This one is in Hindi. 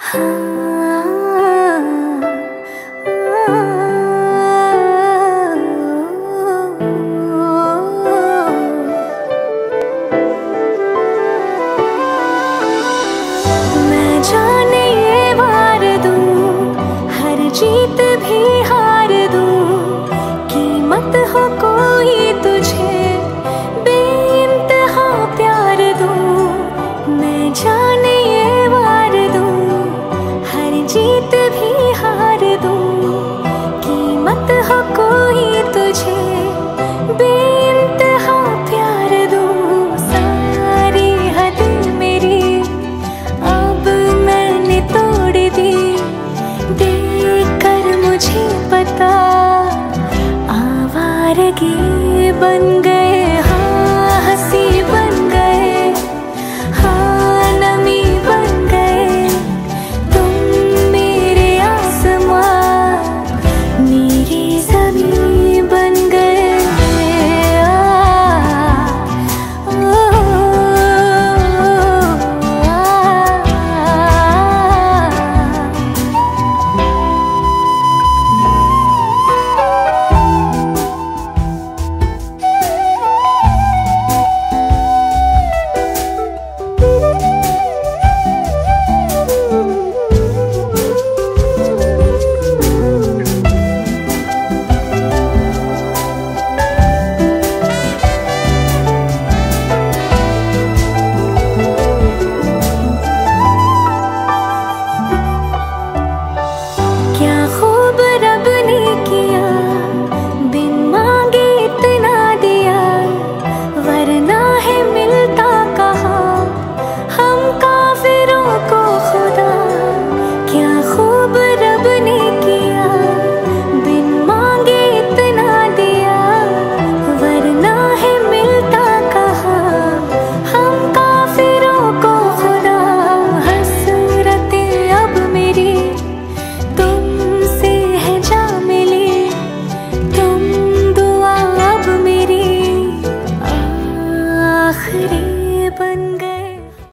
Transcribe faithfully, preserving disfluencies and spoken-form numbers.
जाने ये वार दूं, हर जीत भी हार दूं, कीमत हो कोई तुझे बेइंतहा प्यार दूं। मैं जाने ये वार दूं, हर जीत भी हार दूं, कीमत हो कोई तुझे बेइंतहा प्यार दूं। सारी हद मेरी अब मैंने तोड़ दी, देखकर मुझे पता आवारगी बन गई।